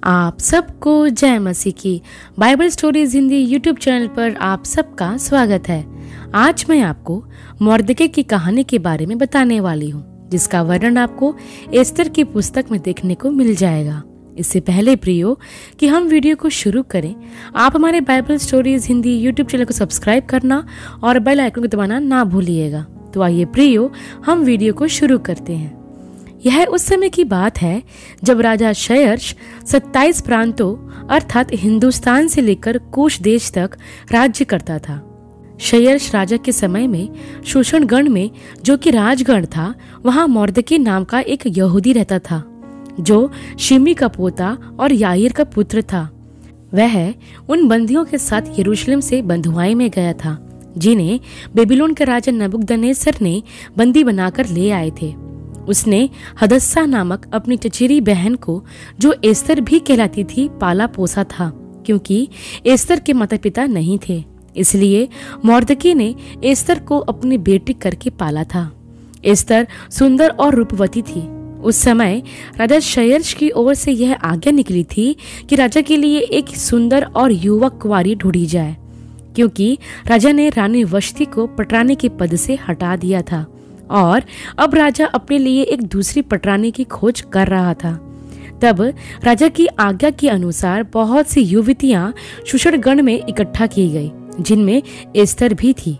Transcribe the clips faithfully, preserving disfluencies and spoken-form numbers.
आप सबको जय मसीह की Bible stories Hindi YouTube channel पर आप सबका स्वागत है। आज मैं आपको मोर्दके की कहानी के बारे में बताने वाली हूँ, जिसका वर्णन आपको एस्तर की पुस्तक में देखने को मिल जाएगा। इससे पहले प्रियो कि हम वीडियो को शुरू करें, आप हमारे Bible stories Hindi YouTube channel को सब्सक्राइब करना और बेल आइकन को दबाना ना भूलिएगा। तो आइए प्रियो, हम वीडियो को शुरू करते हैं। यह उस समय की बात है जब राजा क्षयर्ष सत्ताईस प्रांतों अर्थात हिंदुस्तान से लेकर कुश देश तक राज्य करता था। क्षयर्ष राजा के समय में शोषण गण में, जो कि राजगण था, वहां मोर्दके नाम का एक यहूदी रहता था, जो शिमी का पोता और याईर का पुत्र था। वह उन बंदियों के साथ यरूशलेम से बंधुआई में गया था, जिन्हें बेबीलोन के राजा नबूकदनेस्सर ने बंदी बनाकर ले आए थे। उसने हदस्सा नामक अपनी चचेरी बहन को, जो एस्तर भी कहलाती थी, पाला पोसा था, क्योंकि एस्तर के माता पिता नहीं थे। इसलिए मोर्दके ने एस्तर को अपनी बेटी करके पाला था। एस्तर सुंदर और रूपवती थी। उस समय राजा क्षयर्ष की ओर से यह आज्ञा निकली थी कि राजा के लिए एक सुंदर और युवक कुंवारी ढूंढी जाए, क्योंकि राजा ने रानी वश्ति को पटरानी के पद से हटा दिया था और अब राजा अपने लिए एक दूसरी पटरानी की खोज कर रहा था। तब राजा की आज्ञा के अनुसार बहुत सी युवतियां शोषणगण में इकट्ठा की गई, जिनमें एस्तर भी थी।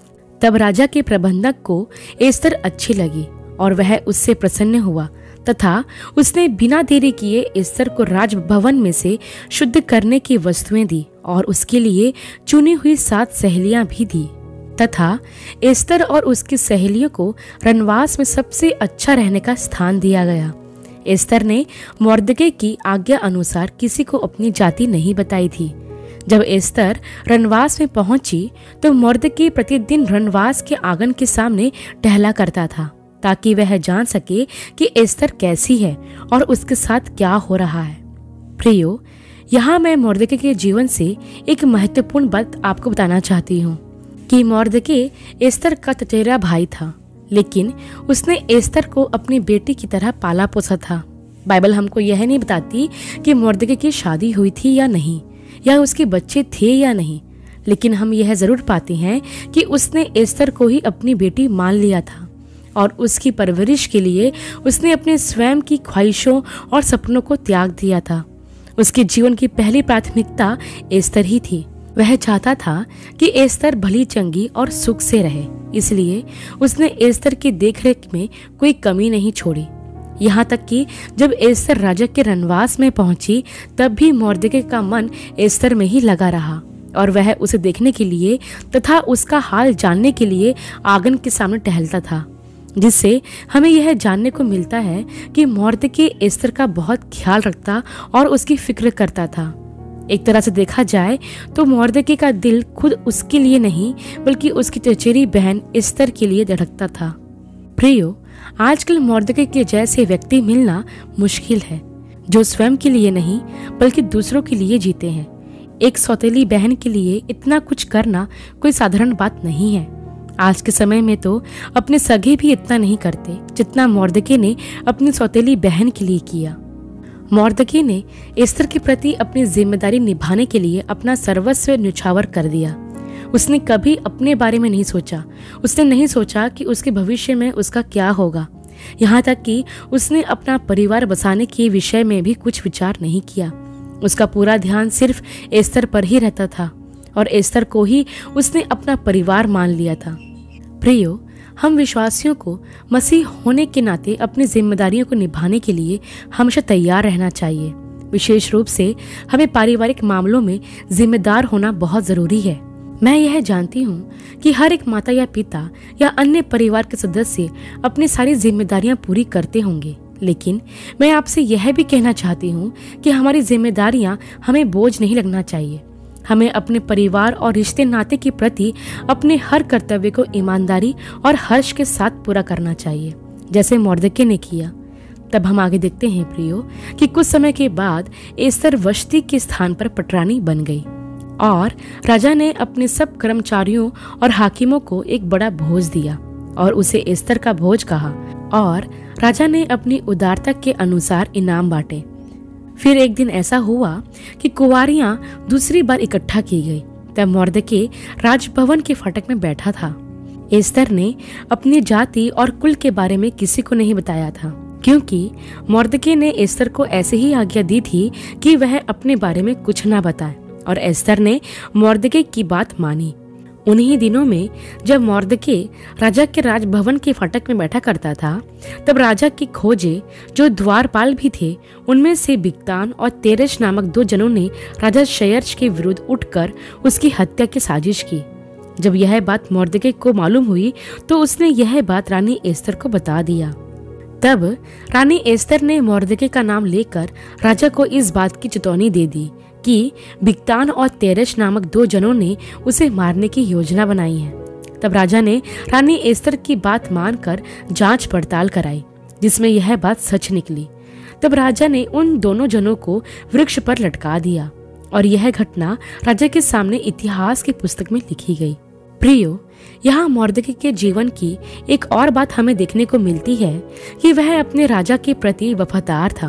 तब राजा के प्रबंधक को एस्तर अच्छी लगी और वह उससे प्रसन्न हुआ तथा उसने बिना देरी किए एस्तर को राजभवन में से शुद्ध करने की वस्तुएं दी और उसके लिए चुनी हुई सात सहेलियां भी दी तथा एस्तर और उसकी सहेलियों को रनवास में सबसे अच्छा रहने का स्थान दिया गया। एस्तर ने मोर्दके की आज्ञा अनुसार किसी को अपनी जाति नहीं बताई थी। जब एस्तर रनवास में पहुंची तो मोर्दके प्रतिदिन रनवास के आंगन के सामने टहला करता था, ताकि वह जान सके कि एस्तर कैसी है और उसके साथ क्या हो रहा है। प्रियो, यहाँ मैं मोर्दके के जीवन से एक महत्वपूर्ण बात आपको बताना चाहती हूँ कि मोर्दके एस्तर का चचेरा भाई था, लेकिन उसने एस्तर को अपनी बेटी की तरह पाला पोसा था। बाइबल हमको यह नहीं बताती कि मोर्दके की शादी हुई थी या नहीं, या उसके बच्चे थे या नहीं, लेकिन हम यह जरूर पाते हैं कि उसने एस्तर को ही अपनी बेटी मान लिया था और उसकी परवरिश के लिए उसने अपने स्वयं की ख्वाहिशों और सपनों को त्याग दिया था। उसके जीवन की पहली प्राथमिकता एस्तर ही थी। वह चाहता था कि एस्तर भली चंगी और सुख से रहे, इसलिए उसने एस्तर की देखरेख में कोई कमी नहीं छोड़ी। यहाँ तक कि जब एस्तर राजा के रनवास में पहुंची, तब भी मोर्दके का मन एस्तर में ही लगा रहा और वह उसे देखने के लिए तथा उसका हाल जानने के लिए आंगन के सामने टहलता था, जिससे हमें यह जानने को मिलता है कि मोर्दके एस्तर का बहुत ख्याल रखता और उसकी फिक्र करता था। एक तरह से देखा जाए तो मोर्दके का दिल खुद उसके लिए नहीं, बल्कि उसकी चचेरी बहन एस्तर के लिए धड़कता था। प्रियो, आजकल मोर्दके के जैसे व्यक्ति मिलना मुश्किल है, जो स्वयं के लिए नहीं बल्कि दूसरों के लिए जीते हैं। एक सौतेली बहन के लिए इतना कुछ करना कोई साधारण बात नहीं है। आज के समय में तो अपने सगे भी इतना नहीं करते जितना मोर्दके ने अपनी सौतेली बहन के लिए किया। मोर्दके ने एस्तर के प्रति अपनी जिम्मेदारी निभाने के लिए अपना सर्वस्व न्यौछावर कर दिया। उसने कभी अपने बारे में नहीं सोचा। उसने नहीं सोचा कि उसके भविष्य में उसका क्या होगा। यहाँ तक कि उसने अपना परिवार बसाने के विषय में भी कुछ विचार नहीं किया। उसका पूरा ध्यान सिर्फ एस्तर पर ही रहता था और एस्तर को ही उसने अपना परिवार मान लिया था। प्रियो, हम विश्वासियों को मसीह होने के नाते अपनी जिम्मेदारियों को निभाने के लिए हमेशा तैयार रहना चाहिए। विशेष रूप से हमें पारिवारिक मामलों में जिम्मेदार होना बहुत जरूरी है। मैं यह जानती हूँ कि हर एक माता या पिता या अन्य परिवार के सदस्य अपनी सारी जिम्मेदारियां पूरी करते होंगे, लेकिन मैं आपसे यह भी कहना चाहती हूँ कि हमारी जिम्मेदारियां हमें बोझ नहीं लगना चाहिए। हमें अपने परिवार और रिश्ते नाते के प्रति अपने हर कर्तव्य को ईमानदारी और हर्ष के साथ पूरा करना चाहिए, जैसे मोर्दके ने किया। तब हम आगे देखते हैं प्रियो कि कुछ समय के बाद एस्तर वश्ति के स्थान पर पटरानी बन गई और राजा ने अपने सब कर्मचारियों और हाकिमों को एक बड़ा भोज दिया और उसे एस्तर का भोज कहा, और राजा ने अपनी उदारता के अनुसार इनाम बांटे। फिर एक दिन ऐसा हुआ कि कुंवारियां दूसरी बार इकट्ठा की गई। तब मोर्दके राजभवन के फाटक में बैठा था। एस्तर ने अपनी जाति और कुल के बारे में किसी को नहीं बताया था, क्योंकि मोर्दके ने एस्तर को ऐसे ही आज्ञा दी थी कि वह अपने बारे में कुछ ना बताए, और एस्तर ने मोर्दके की बात मानी। उन्हीं दिनों में जब मोर्दके राजा के राजभवन के फाटक में बैठा करता था, तब राजा की खोजे जो द्वारपाल भी थे, उनमें से बिगतान और तेरेश नामक दो जनों ने राजा शयर्श के विरुद्ध उठकर उसकी हत्या की साजिश की। जब यह बात मोर्दके को मालूम हुई तो उसने यह बात रानी एस्तर को बता दिया। तब रानी एस्तर ने मोर्दके का नाम लेकर राजा को इस बात की चेतावनी दे दी कि बिगतान और तेरेश नामक दो जनों ने उसे मारने की योजना बनाई है। तब राजा ने रानी एस्तर की बात मानकर जांच पड़ताल कराई, जिसमें यह बात सच निकली। तब राजा ने उन दोनों जनों को वृक्ष पर लटका दिया, और यह घटना राजा के सामने इतिहास की पुस्तक में लिखी गई। प्रियो, यहाँ मोर्दके के जीवन की एक और बात हमें देखने को मिलती है कि वह अपने राजा के प्रति वफादार था।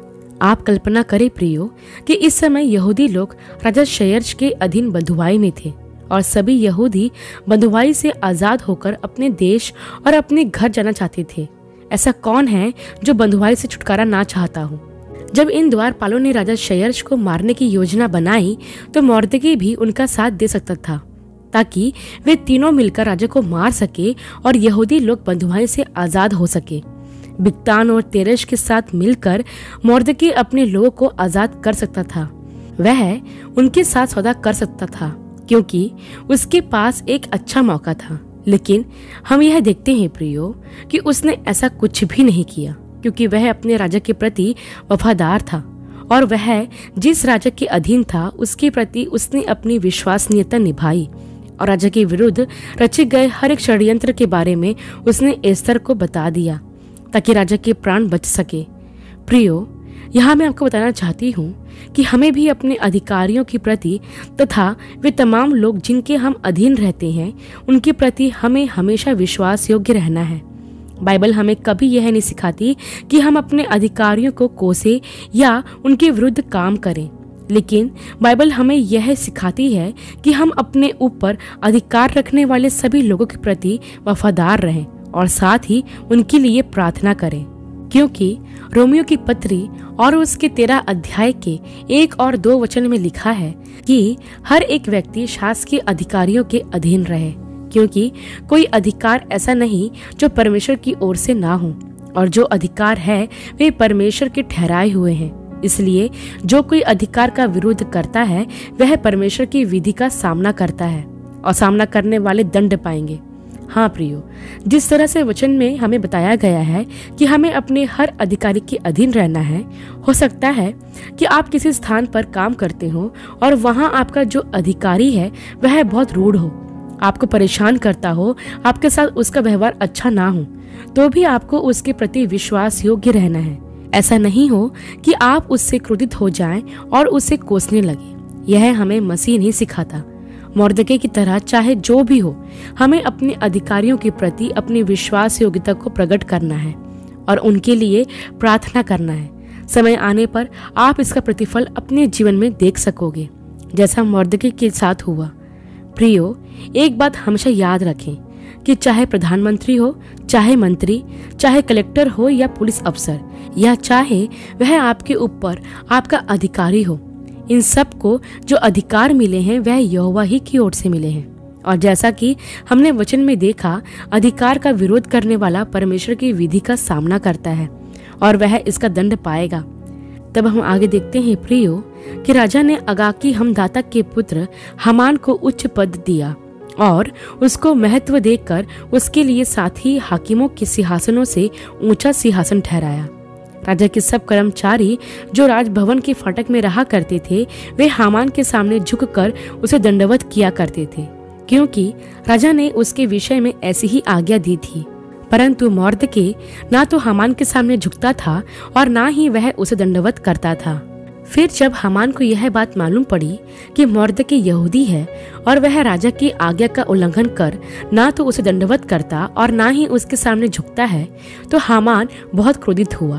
आप कल्पना करें प्रियो कि इस समय यहूदी लोग राजा शयर्श के अधीन बंधुआई में थे, और सभी यहूदी बंधुआई से आजाद होकर अपने देश और अपने घर जाना चाहते थे। ऐसा कौन है जो बंधुआई से छुटकारा ना चाहता हो? जब इन द्वारपालों ने राजा शयर्श को मारने की योजना बनाई तो मोर्दके भी उनका साथ दे सकता था, ताकि वे तीनों मिलकर राजा को मार सके और यहूदी लोग बंधुआई से आजाद हो सके। बिगतान और तेरेश के साथ मिलकर मोर्दके अपने लोगों को आजाद कर सकता था। वह उनके साथ सौदा कर सकता था, क्योंकि उसके पास एक अच्छा मौका था। लेकिन हम यह देखते हैं प्रियो कि उसने ऐसा कुछ भी नहीं किया, क्योंकि वह अपने राजा के प्रति वफादार था, और वह जिस राजा के अधीन था उसके प्रति उसने अपनी विश्वसनीयता निभाई, और राजा के विरुद्ध रचे गए हर एक षड्यंत्र के बारे में उसने एस्तर को बता दिया, ताकि राजा के प्राण बच सके। प्रियो, यहाँ मैं आपको बताना चाहती हूँ कि हमें भी अपने अधिकारियों के प्रति तथा वे तमाम लोग जिनके हम अधीन रहते हैं उनके प्रति हमें हमेशा विश्वास योग्य रहना है। बाइबल हमें कभी यह नहीं सिखाती कि हम अपने अधिकारियों को कोसे या उनके विरुद्ध काम करें, लेकिन बाइबल हमें यह सिखाती है कि हम अपने ऊपर अधिकार रखने वाले सभी लोगों के प्रति वफादार रहें और साथ ही उनके लिए प्रार्थना करें, क्योंकि रोमियो की पत्री और उसके तेरह अध्याय के एक और दो वचन में लिखा है कि हर एक व्यक्ति शासकीय अधिकारियों के अधीन रहे, क्योंकि कोई अधिकार ऐसा नहीं जो परमेश्वर की ओर से ना हो, और जो अधिकार है वे परमेश्वर के ठहराए हुए हैं। इसलिए जो कोई अधिकार का विरोध करता है वह परमेश्वर की विधि का सामना करता है, और सामना करने वाले दंड पाएंगे। हाँ प्रियो, जिस तरह से वचन में हमें बताया गया है कि हमें अपने हर अधिकारी के अधीन रहना है, हो सकता है कि आप किसी स्थान पर काम करते हो और वहाँ आपका जो अधिकारी है वह बहुत रूढ़ हो, आपको परेशान करता हो, आपके साथ उसका व्यवहार अच्छा ना हो, तो भी आपको उसके प्रति विश्वास योग्य रहना है। ऐसा नहीं हो कि आप उससे क्रोधित हो जाएं और उसे कोसने लगे। यह हमें मसीह नहीं सिखाता। मोर्दके की तरह चाहे जो भी हो, हमें अपने अधिकारियों के प्रति अपनी विश्वास योग्यता को प्रकट करना है और उनके लिए प्रार्थना करना है। समय आने पर आप इसका प्रतिफल अपने जीवन में देख सकोगे, जैसा मोर्दके के साथ हुआ। प्रियो, एक बात हमेशा याद रखें कि चाहे प्रधानमंत्री हो, चाहे मंत्री, चाहे कलेक्टर हो या पुलिस अफसर, या चाहे वह आपके ऊपर आपका अधिकारी हो, इन सब को जो अधिकार मिले हैं वह यहोवा ही की ओर से मिले हैं। और जैसा कि हमने वचन में देखा, अधिकार का विरोध करने वाला परमेश्वर की विधि का सामना करता है और वह इसका दंड पाएगा। तब हम आगे देखते हैं प्रियो कि राजा ने अगाकी हमदाता के पुत्र हामान को उच्च पद दिया और उसको महत्व देकर उसके लिए साथी हाकिमों के सिंहासनों से ऊंचा सिंहासन ठहराया। राजा के सब कर्मचारी जो राजभवन के फाटक में रहा करते थे, वे हामान के सामने झुककर उसे दंडवत किया करते थे, क्योंकि राजा ने उसके विषय में ऐसी ही आज्ञा दी थी। परंतु मोर्दके ना तो हामान के सामने झुकता था और ना ही वह उसे दंडवत करता था। फिर जब हामान को यह बात मालूम पड़ी कि मोर्दके यहूदी है और वह राजा की आज्ञा का उल्लंघन कर ना तो उसे दंडवत करता और ना ही उसके सामने झुकता है, तो हामान बहुत क्रोधित हुआ।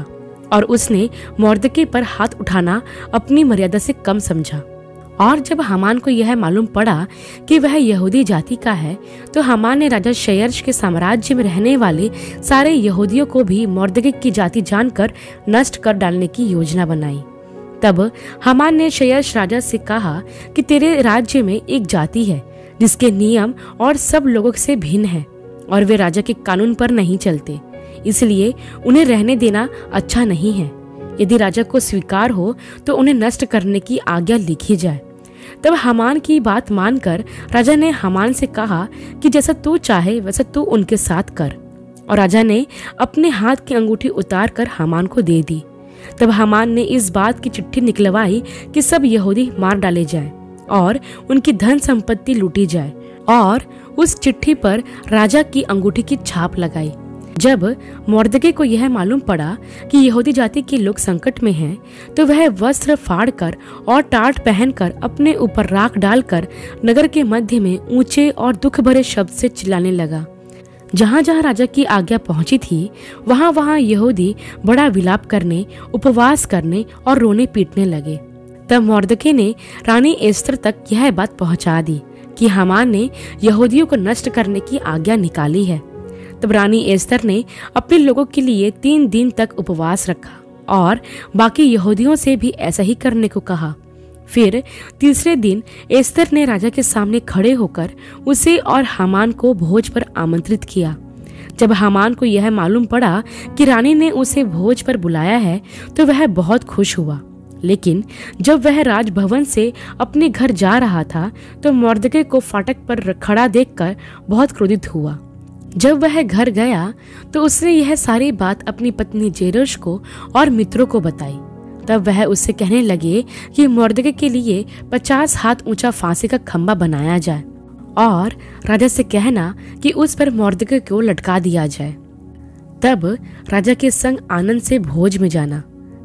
और उसने मोर्दके पर हाथ उठाना अपनी मर्यादा से कम समझा। और जब हामान को यह मालूम पड़ा कि वह यहूदी जाति का है, तो हामान ने राजा शयर्श के साम्राज्य में रहने वाले सारे यहूदियों को भी मोर्दके की जाति जानकर नष्ट कर डालने की योजना बनाई। तब हामान ने शयर्श राजा से कहा कि तेरे राज्य में एक जाति है जिसके नियम और सब लोगों से भिन्न है और वे राजा के कानून पर नहीं चलते, इसलिए उन्हें रहने देना अच्छा नहीं है। यदि राजा को स्वीकार हो तो उन्हें नष्ट करने की आज्ञा लिखी जाए। तब हामान की बात मानकर राजा ने हामान से कहा कि जैसा तू चाहे वैसा तू उनके साथ कर। और राजा ने अपने हाथ की अंगूठी उतार कर हामान को दे दी। तब हामान ने इस बात की चिट्ठी निकलवाई कि सब यहूदी मार डाले जाएं और उनकी धन संपत्ति लूटी जाए, और उस चिट्ठी पर राजा की अंगूठी की छाप लगाई। जब मोर्दके को यह मालूम पड़ा कि यहूदी जाति के लोग संकट में हैं, तो वह वस्त्र फाड़कर और टाट पहनकर अपने ऊपर राख डालकर नगर के मध्य में ऊंचे और दुख भरे शब्द से चिल्लाने लगा। जहाँ जहाँ राजा की आज्ञा पहुंची थी, वहाँ वहाँ यहूदी बड़ा विलाप करने, उपवास करने और रोने पीटने लगे। तब मोर्दके ने रानी एस्तर तक यह बात पहुंचा दी कि हामान ने यहूदियों को नष्ट करने की आज्ञा निकाली है। तब रानी एस्तर ने अपने लोगों के लिए तीन दिन तक उपवास रखा और बाकी यहूदियों से भी ऐसा ही करने को कहा। फिर तीसरे दिन एस्तर ने राजा के सामने खड़े होकर उसे और हामान को भोज पर आमंत्रित किया। जब हामान को यह मालूम पड़ा कि रानी ने उसे भोज पर बुलाया है, तो वह बहुत खुश हुआ। लेकिन जब वह राजभवन से अपने घर जा रहा था, तो मोर्दके को फाटक पर खड़ा देखकर बहुत क्रोधित हुआ। जब वह घर गया तो उसने यह सारी बात अपनी पत्नी जेरोश को और मित्रों को बताई। तब वह उससे कहने लगे कि मोर्दके के लिए पचास हाथ ऊंचा फांसी का खंबा बनाया जाए और राजा से कहना कि उस पर मोर्दके को लटका दिया जाए। तब राजा के संग आनंद से भोज में जाना।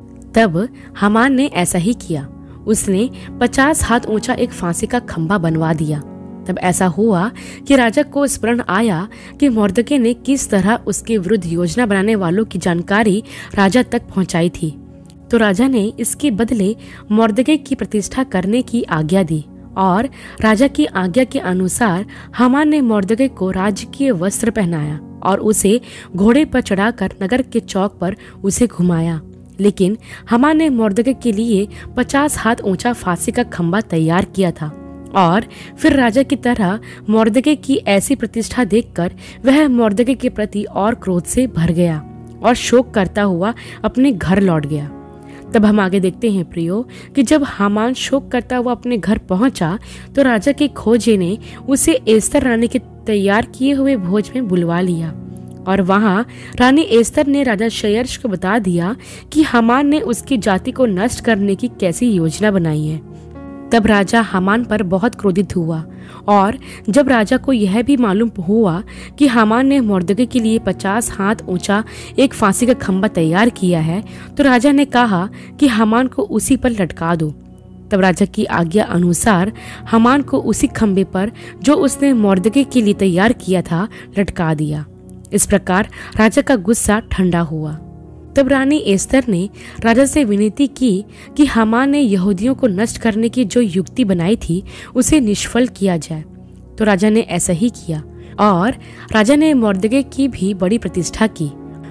तब हामान ने ऐसा ही किया। उसने पचास हाथ ऊंचा एक फांसी का खंबा बनवा दिया। तब ऐसा हुआ कि राजा को स्मरण आया कि मोर्दके ने किस तरह उसके विरुद्ध योजना बनाने वालों की जानकारी राजा तक पहुंचाई थी। तो राजा ने इसके बदले मोर्दके की प्रतिष्ठा करने की आज्ञा दी और राजा की आज्ञा के अनुसार हामान ने मोर्दके को राजकीय वस्त्र पहनाया और उसे घोड़े पर चढ़ाकर नगर के चौक पर उसे घुमाया। लेकिन हामान ने मोर्दके के लिए पचास हाथ ऊंचा फांसी का खंबा तैयार किया था और फिर राजा की तरह मोर्दके की ऐसी प्रतिष्ठा देखकर वह मोर्दके के प्रति और क्रोध से भर गया और शोक करता हुआ अपने घर लौट गया। तब हम आगे देखते हैं प्रियो कि जब हामान शोक करता हुआ अपने घर पहुंचा, तो राजा के खोजे ने उसे एस्तर रानी के तैयार किए हुए भोज में बुलवा लिया और वहां रानी एस्तर ने राजा शयर्श को बता दिया कि हामान ने उसकी जाति को नष्ट करने की कैसी योजना बनाई है। तब राजा हामान पर बहुत क्रोधित हुआ और जब राजा को यह भी मालूम हुआ कि हामान ने मोर्दके के लिए पचास हाथ ऊंचा एक फांसी का खंबा तैयार किया है, तो राजा ने कहा कि हामान को उसी पर लटका दो। तब राजा की आज्ञा अनुसार हामान को उसी खंबे पर जो उसने मोर्दके के लिए तैयार किया था लटका दिया। इस प्रकार राजा का गुस्सा ठंडा हुआ। तब रानी एस्तर ने राजा से विनती की कि हामान ने यहूदियों को नष्ट करने की जो युक्ति बनाई थी उसे निष्फल किया जाए। तो राजा ने ऐसा ही किया और राजा ने मोर्दके की भी बड़ी प्रतिष्ठा की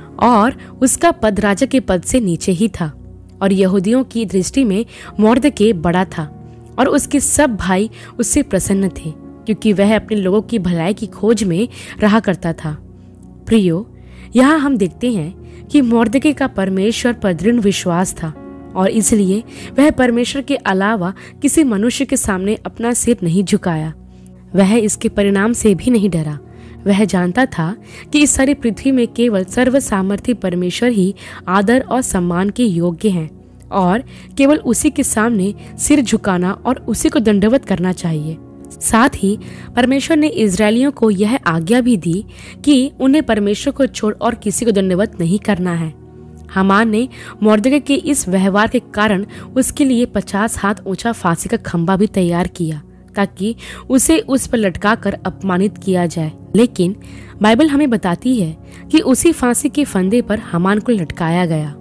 और उसका पद राजा के पद से नीचे ही था और यहूदियों की दृष्टि में मोर्दके बड़ा था और उसके सब भाई उससे प्रसन्न थे, क्योंकि वह अपने लोगों की भलाई की खोज में रहा करता था। प्रियो, यहाँ हम देखते हैं कि मोर्दके का परमेश्वर पर दृढ़ विश्वास था और इसलिए वह परमेश्वर के अलावा किसी मनुष्य के सामने अपना सिर नहीं झुकाया। वह इसके परिणाम से भी नहीं डरा। वह जानता था कि इस सारी पृथ्वी में केवल सर्व सामर्थी परमेश्वर ही आदर और सम्मान के योग्य हैं और केवल उसी के सामने सिर झुकाना और उसी को दंडवत करना चाहिए। साथ ही परमेश्वर ने इजरायलियों को यह आज्ञा भी दी कि उन्हें परमेश्वर को छोड़ और किसी को दंडवत नहीं करना है। हामान ने मोर्दके के इस व्यवहार के कारण उसके लिए पचास हाथ ऊंचा फांसी का खंबा भी तैयार किया ताकि उसे उस पर लटका कर अपमानित किया जाए। लेकिन बाइबल हमें बताती है कि उसी फांसी के फंदे पर हामान को लटकाया गया।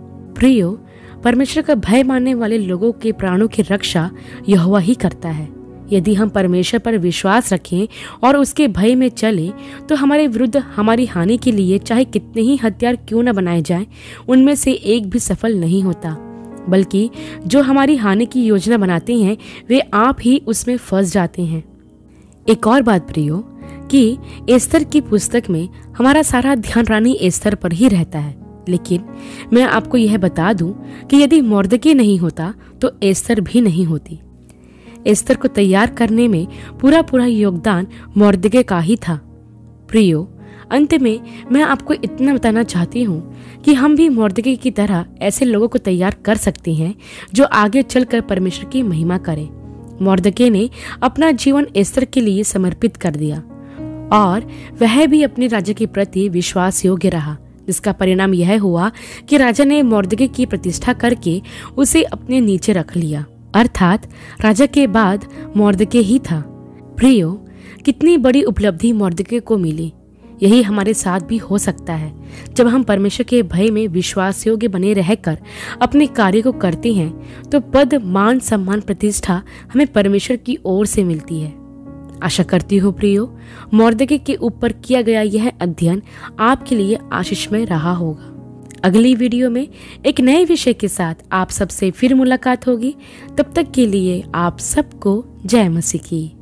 प्रियो, परमेश्वर का भय मानने वाले लोगों के प्राणों की रक्षा यहोवा ही करता है। यदि हम परमेश्वर पर विश्वास रखें और उसके भय में चले तो हमारे विरुद्ध हमारी हानि के लिए चाहे कितने ही हथियार क्यों न बनाए जाएं, उनमें से एक भी सफल नहीं होता, बल्कि जो हमारी हानि की योजना बनाते हैं वे आप ही उसमें फंस जाते हैं। एक और बात प्रियो, कि एस्तर की पुस्तक में हमारा सारा ध्यान रानी एस्तर पर ही रहता है, लेकिन मैं आपको यह बता दूं कि यदि मोर्दके नहीं होता तो एस्तर भी नहीं होती। एस्तर को तैयार करने में पूरा पूरा योगदान मोर्दके का ही था। प्रियो, अंत में मैं आपको इतना बताना चाहती हूँ कि हम भी मोर्दके की तरह ऐसे लोगों को तैयार कर सकते हैं जो आगे चलकर परमेश्वर की महिमा करें। मोर्दके ने अपना जीवन एस्तर के लिए समर्पित कर दिया और वह भी अपने राजा के प्रति विश्वास योग्य रहा, जिसका परिणाम यह हुआ कि राजा ने मोर्दके की प्रतिष्ठा करके उसे अपने नीचे रख लिया, अर्थात राजा के बाद मोर्दके ही था। प्रियो, कितनी बड़ी उपलब्धि मोर्दके को मिली। यही हमारे साथ भी हो सकता है। जब हम परमेश्वर के भय में विश्वास योग्य बने रहकर अपने कार्य को करते हैं तो पद, मान, सम्मान, प्रतिष्ठा हमें परमेश्वर की ओर से मिलती है। आशा करती हूँ प्रियो, मोर्दके के ऊपर किया गया यह अध्ययन आपके लिए आशीषमय रहा होगा। अगली वीडियो में एक नए विषय के साथ आप सबसे फिर मुलाकात होगी। तब तक के लिए आप सबको जय मसीह की।